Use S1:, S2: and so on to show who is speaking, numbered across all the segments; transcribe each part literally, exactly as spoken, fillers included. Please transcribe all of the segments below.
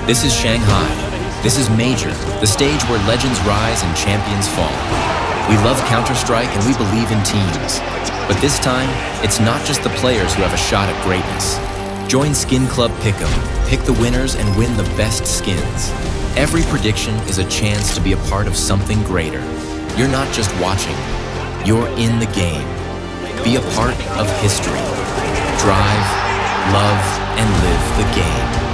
S1: This is Shanghai. This is Major, the stage where legends rise and champions fall. We love Counter-Strike and we believe in teams. But this time, it's not just the players who have a shot at greatness. Join Skin Club Pick'em, pick the winners and win the best skins. Every prediction is a chance to be a part of something greater. You're not just watching, you're in the game. Be a part of history. Drive, love, and live the game.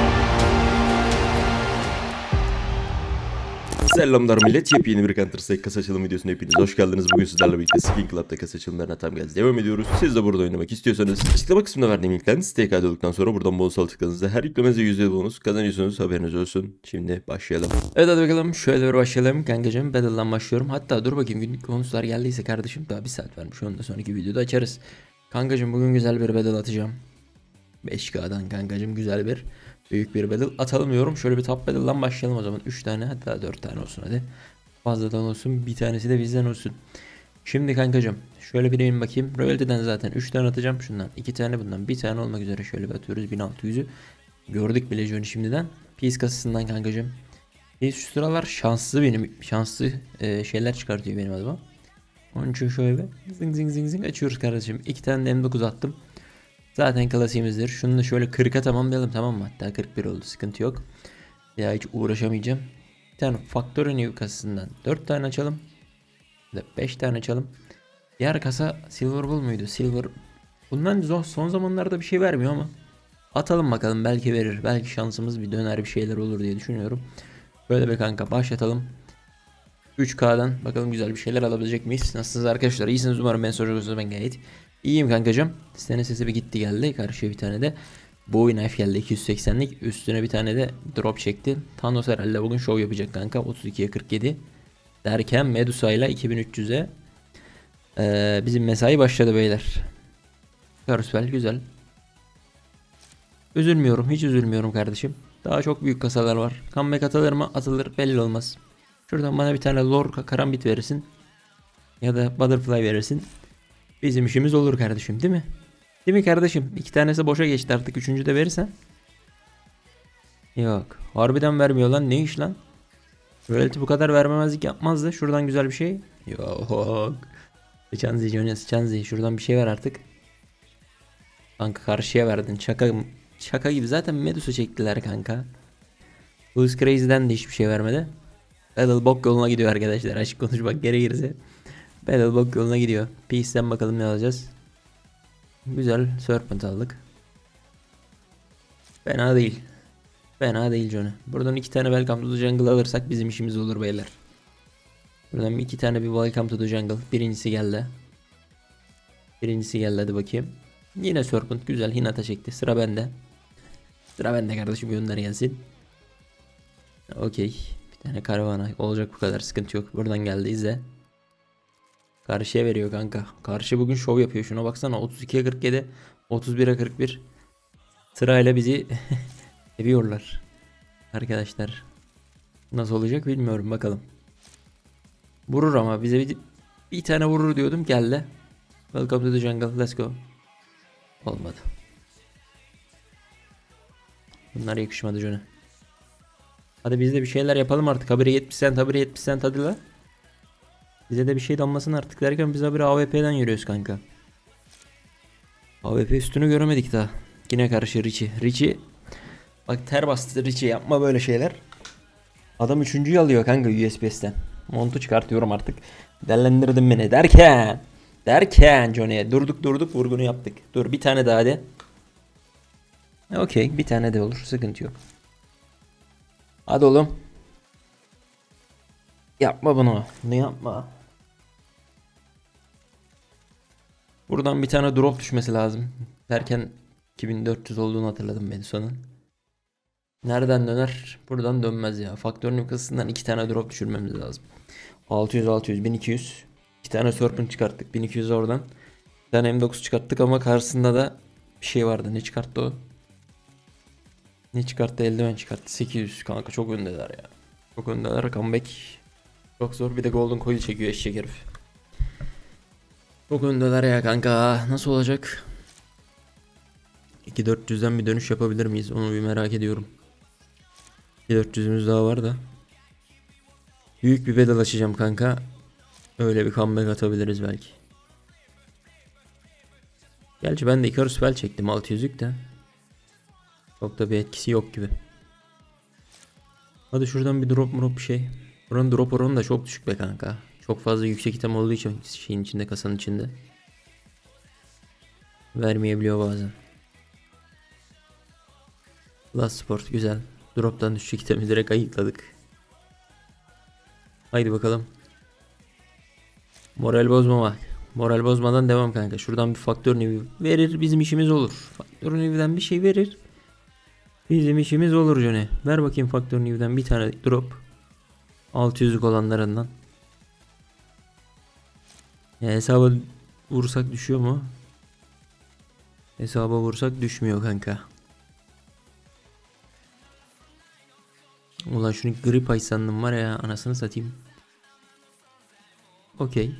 S2: Selamlar millet, yepyeni bir Counter Strike kasa açılım videosuna hepiniz hoş geldiniz. Bugün sizlerle birlikte Skin Club'da kasa açılımlarına tam gaz devam ediyoruz. Siz de burada oynamak istiyorsanız açıklama kısmında verdiğim linkten siteye kaydolduktan sonra buradan bonus tıkladığınızda her yüklemenize yüzde bonus kazanıyorsunuz, haberiniz olsun. Şimdi başlayalım. Evet hadi bakalım, şöyle bir başlayalım kankacığım. Battle'dan başlıyorum. Hatta dur bakayım, günlük bonuslar geldiyse kardeşim daha bir saat vermiş, onu da sonraki videoda açarız. Kankacığım bugün güzel bir battle atacağım. beş K'dan kankacığım güzel bir büyük bir battle atalım. Şöyle bir top battle'dan başlayalım o zaman. üç tane, hatta dört tane olsun hadi. Fazladan olsun, bir tanesi de bizden olsun. Şimdi kankacığım şöyle bir benim bakayım. Royalty'den zaten üç tane atacağım. Şundan iki tane, bundan bir tane olmak üzere şöyle bir atıyoruz. bin altı yüzü gördük bile Johnny şimdiden. Peace kasasından kankacığım. Peace şu sıralar şanslı, benim şanslı e, şeyler çıkartıyor benim adıma. Onun için şöyle bir zing zing zing zing açıyoruz kardeşim. iki tane de M dokuz attım. Zaten klasiğimizdir. Şunu da şöyle kırka tamamlayalım, tamam mı? Hatta kırk bir oldu, sıkıntı yok. Ya hiç uğraşamayacağım. Bir tane faktör new kasasından dört tane açalım. beş tane açalım. Diğer kasa Silver Bull muydu? Silver. Bundan son zamanlarda bir şey vermiyor ama atalım bakalım, belki verir. Belki şansımız bir döner, bir şeyler olur diye düşünüyorum. Böyle bir kanka başlatalım. üç K'dan bakalım güzel bir şeyler alabilecek miyiz? Nasılsınız arkadaşlar? İyisiniz umarım, ben soracağım, ben gayet İyiyim kankacığım. Senin sesi bir gitti geldi. Karşıya bir tane de Bowie Knife geldi, iki yüz seksenlik. Üstüne bir tane de drop çekti. Thanos herhalde bugün show yapacak kanka. otuz ikiye kırk yedi derken Medusa ile iki bin üç yüze ee, bizim mesai başladı beyler. Karusvel güzel. Üzülmüyorum, hiç üzülmüyorum kardeşim. Daha çok büyük kasalar var. Comeback atılır mı? Atılır, belli olmaz. Şuradan bana bir tane lore karambit verirsin ya da butterfly verirsin. Bizim işimiz olur kardeşim, değil mi? Değil mi kardeşim? İki tanesi boşa geçti, artık üçüncü de verirsen. Yok. Harbiden vermiyor lan, ne iş lan? Royalty bu kadar vermemezlik yapmazdı. Şuradan güzel bir şey. Yok. Sıçanzi Johnny, sıçanzi. Şuradan bir şey ver artık. Kanka karşıya verdin. Şaka, şaka gibi. Zaten Medusa çektiler kanka. Who's Crazy'den de hiçbir şey vermedi. Battlebok yoluna gidiyor arkadaşlar. Açık konuşmak gerekirse. Battlebok yoluna gidiyor. Peace'den bakalım ne alacağız. Güzel Serpent aldık. Fena değil. Fena değil Johnny. Buradan iki tane Welcome to the Jungle alırsak bizim işimiz olur beyler. Buradan iki tane bir Welcome to the Jungle. Birincisi geldi. Birincisi geldi, hadi bakayım. Yine Serpent güzel, Hinata çekti. Sıra bende. Sıra bende kardeşim, gönder gelsin. Okey. Bir tane karavana olacak, bu kadar sıkıntı yok. Buradan geldi, izle. Karşıya veriyor kanka. Karşı bugün şov yapıyor. Şuna baksana, otuz ikiye kırk yedi, otuz bire kırk bir. Sırayla bizi seviyorlar. Arkadaşlar. Nasıl olacak bilmiyorum, bakalım. Vurur ama bize bir, bir tane vurur diyordum, geldi. Welcome to the jungle, let's go. Olmadı. Bunlar yakışmadı Johnny. Hadi biz de bir şeyler yapalım artık. Habire yetmiş cent, habire yetmiş cent, hadi la. Bize de bir şey damlasın artık derken biz habire A W P'den yürüyoruz kanka. A W P üstünü göremedik daha. Yine karşı Richie. Richie. Bak ter bastı Richie, yapma böyle şeyler. Adam üçüncüyü alıyor kanka U S B S'ten. Montu çıkartıyorum artık. Dellendirdin beni derken. Derken Johnny'ye durduk durduk vurgunu yaptık. Dur bir tane daha de. Okey, bir tane de olur, sıkıntı yok. Hadi oğlum. Yapma bunu. Ne yapma. Buradan bir tane drop düşmesi lazım. Derken iki bin dört yüz olduğunu hatırladım ben sonun. Nereden döner? Buradan dönmez ya. Faktör noktasından iki tane drop düşürmemiz lazım. altı yüz altı yüz bin iki yüz. İki tane Serpent çıkarttık. bin iki yüz oradan. Bir tane M dokuz çıkarttık ama karşısında da bir şey vardı. Ne çıkarttı o? Ne çıkarttı? Eldiven çıkarttı. sekiz yüz kanka, çok öndeler ya. Çok öndeler. Comeback çok zor. Bir de Golden Coil çekiyor eşek herif. Çok öndeler ya kanka. Nasıl olacak? iki bin dört yüzden bir dönüş yapabilir miyiz? Onu bir merak ediyorum.
S3: dört yüzümüz daha var da. Büyük bir bedel açacağım kanka. Öyle bir comeback atabiliriz belki. Gerçi ben de Icarus Bell çektim altı yüzlük de. Çok da bir etkisi yok gibi. Hadi şuradan bir drop drop bir şey. Buranın drop oranı da çok düşük be kanka. Çok fazla yüksek item olduğu için şeyin içinde, kasanın içinde. Vermeyebiliyor bazen. Last Sport güzel. Drop'tan düşecek itemi direkt ayıkladık. Haydi bakalım. Moral bozmamak. Moral bozmadan devam kanka. Şuradan bir faktör nevi verir, bizim işimiz olur. Faktör neviden bir şey verir, bizim işimiz olur Johnny. Ver bakayım faktör neviden bir tane drop. altı yüzlük olanlarından. Ya hesaba vursak düşüyor mu? Hesaba vursak düşmüyor kanka. Ulan şunu grip ay sandım var ya, anasını satayım. Okey.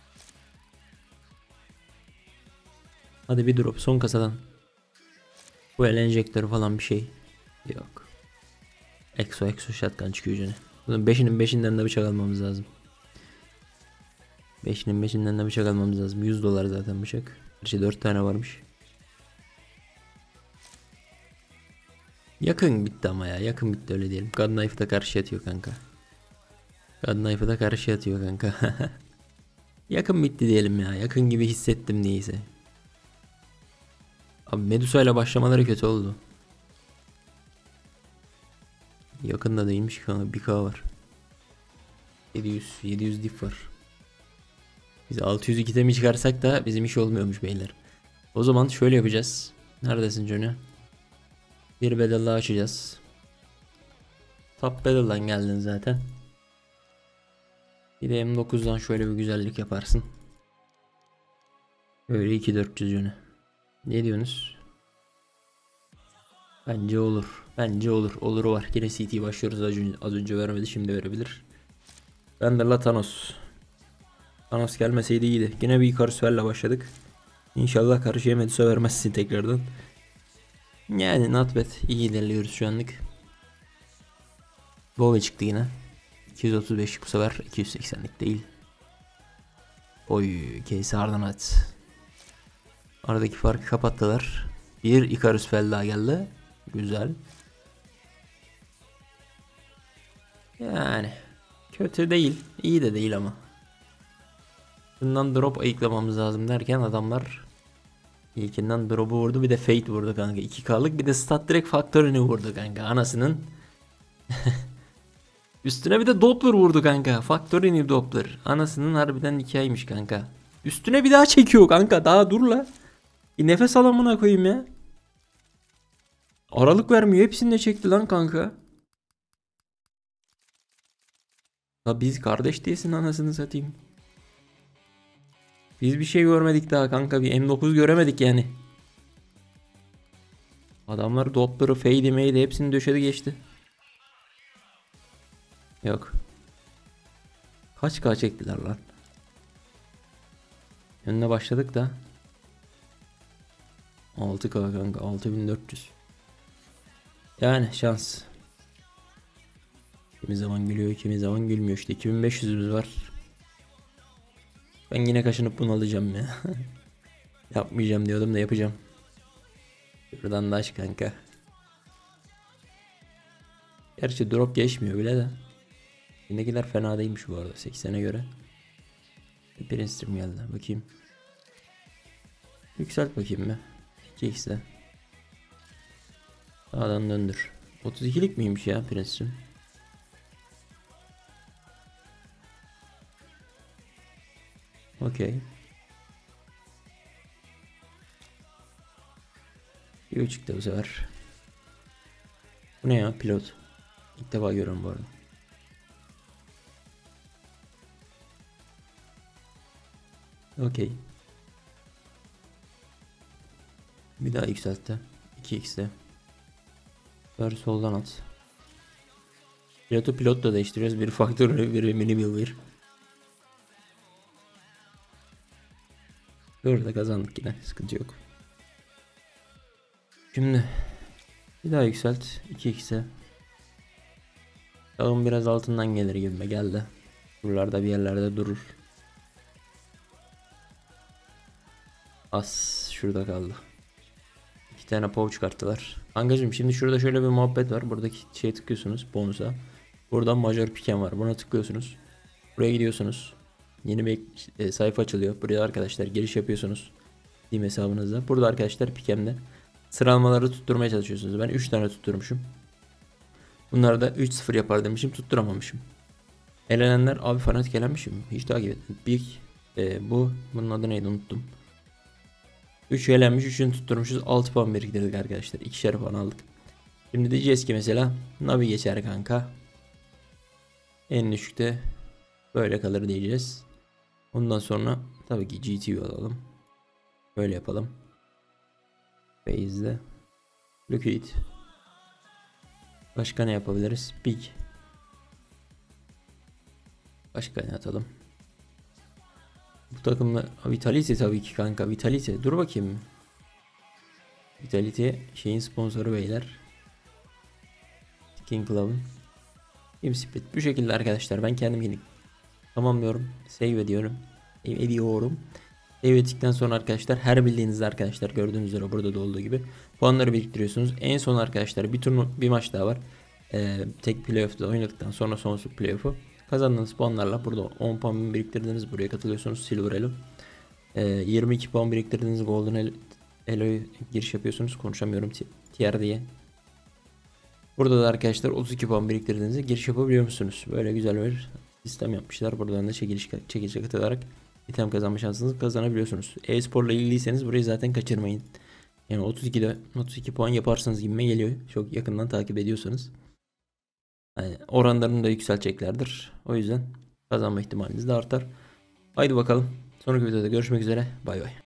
S3: Hadi bir drop son kasadan. Bu el enjektörü falan bir şey yok. Exo exo shotgun çıkıyor canı. Bunun beşinin beşinden de bıçak almamız lazım. beşinin beşinden de bıçak almamız lazım. yüz dolar zaten bıçak. Gerçi dört tane varmış. Yakın bitti ama ya. Yakın bitti öyle diyelim. God Knife'ı da karşı atıyor kanka. God Knife'ı da karşı atıyor kanka. Yakın bitti diyelim ya. Yakın gibi hissettim neyse. Abi Medusa ile başlamaları kötü oldu. Yakında değilmiş kanka. bir K var. yedi yüz yedi yüz dip var. Biz altı yüz iki mi çıkarsak da bizim iş olmuyormuş beyler. O zaman şöyle yapacağız. Neredesin Johnny? Bir bedel daha açacağız. Top bedel'dan geldin zaten. Bir de M dokuzdan şöyle bir güzellik yaparsın. Böyle iki bin dört yüz Johnny. Ne diyorsunuz? Bence olur. Bence olur. Oluru var. Yine C T başlıyoruz. Az önce, az önce vermedi, şimdi verebilir. Ben de la Thanos. Thanos gelmeseydi iyiydi. Yine bir Icarus Bell'le başladık. İnşallah karşıya Medusa vermezsin tekrardan. Yani not bad. İyi ilerliyoruz şu anlık. Bowie çıktı yine. iki yüz otuz beş bu sefer, iki yüz seksenlik değil. Oy, Case Ardanat. Aradaki farkı kapattılar. Bir Icarus Bell daha geldi. Güzel. Yani kötü değil, iyi de değil ama. Bundan drop ayıklamamız lazım derken adamlar ilkinden drop'u vurdu, bir de Fate vurdu kanka. iki K'lık bir de stat direkt faktörünü vurdu kanka anasının. Üstüne bir de Doppler vurdu kanka. Factorini Doppler. Anasının harbiden hikayeymiş kanka. Üstüne bir daha çekiyor kanka. Daha dur la. Bir nefes alamına koyayım ya. Aralık vermiyor. Hepsini de çekti lan kanka. La biz kardeş değilsin anasını satayım. Biz bir şey görmedik daha kanka. Bir M dokuz göremedik yani. Adamlar Doppler'ı, Fade'i, May'i hepsini döşedi geçti. Yok. Kaç K çektiler lan? Önüne başladık da. altı K kanka, altı bin dört yüz. Yani şans. Kimi zaman gülüyor, kimi zaman gülmüyor işte. iki bin beş yüzümüz var. Ben yine kaşınıp bunu alacağım ya. Yapmayacağım diyordum da yapacağım. Buradan da aç kanka. Gerçi drop geçmiyor bile de. Şimdikiler fena değilmiş bu arada seksene göre. Prince Stream geldi. Bakayım. Yükselt bakayım be. iki x'de. Sağdan döndür. otuz ikilik miymiş ya Prince Stream? Okey. Bir buçukta bu sefer. Bu ne ya, pilot? İlk defa görüyorum bu arada. Okey. Bir daha yükseltti. iki x'de. Ver soldan at. Pilotu pilotla değiştiriyoruz. Bir faktör, bir mini bir. Orada kazandık yine. Sıkıntı yok. Şimdi bir daha yükselt. iki x'e. Dağın biraz altından gelir gibime geldi. Buralarda bir yerlerde durur. As şurada kaldı. İki tane pov çıkarttılar. Kankacığım şimdi şurada şöyle bir muhabbet var. Buradaki şeye tıklıyorsunuz bonusa. Buradan major piken var. Buna tıklıyorsunuz. Buraya gidiyorsunuz. Yeni bir e, sayfa açılıyor. Buraya arkadaşlar giriş yapıyorsunuz. Steam hesabınızda. Burada arkadaşlar pikemde sıralamaları tutturmaya çalışıyorsunuz. Ben üç tane tutturmuşum. Bunları da üç sıfır yapar demişim. Tutturamamışım. Elenenler abi fanatik elenmişim. Hiç takip etmedim. Big e, bu. Bunun adı neydi unuttum. üç elenmiş. üçünü tutturmuşuz. altı puan biriktirdik arkadaşlar. ikişer puan aldık. Şimdi diyeceğiz ki mesela Navi geçer kanka. En düşükte böyle kalır diyeceğiz. Ondan sonra tabii ki G T U alalım. Böyle yapalım. Base'de Liquid. Başka ne yapabiliriz? Big. Başka ne atalım? Bu takımda Vitality tabii ki kanka. Vitality. Dur bakayım. Vitality şeyin sponsoru beyler. King Club'ın. Team Split. Bu şekilde arkadaşlar ben kendim tamamlıyorum. Save ediyorum. Save ediyorum. Save ettikten sonra arkadaşlar her bildiğinizde arkadaşlar gördüğünüz üzere burada da olduğu gibi puanları biriktiriyorsunuz. En son arkadaşlar bir turnu bir maç daha var. Ee, tek playoff'da oynadıktan sonra sonsuz playoff'u kazandığınız puanlarla burada on puan biriktirdiğiniz buraya katılıyorsunuz Silver Elo. Ee, yirmi iki puan biriktirdiğiniz Golden Elo'ya giriş yapıyorsunuz. Konuşamıyorum tier diye. Burada da arkadaşlar otuz iki puan biriktirdiğinizde giriş yapabiliyor musunuz? Böyle güzel bir sistem yapmışlar. Buradan da çekiliş çekilişe katılarak item kazanma şansınızı kazanabiliyorsunuz. E-sporla ilgiliyseniz burayı zaten kaçırmayın. Yani otuz ikide otuz iki puan yaparsınız gibime geliyor. Çok yakından takip ediyorsanız. Yani oranlarını da yükselteceklerdir. O yüzden kazanma ihtimaliniz de artar. Haydi bakalım. Sonraki videoda görüşmek üzere. Bay bay.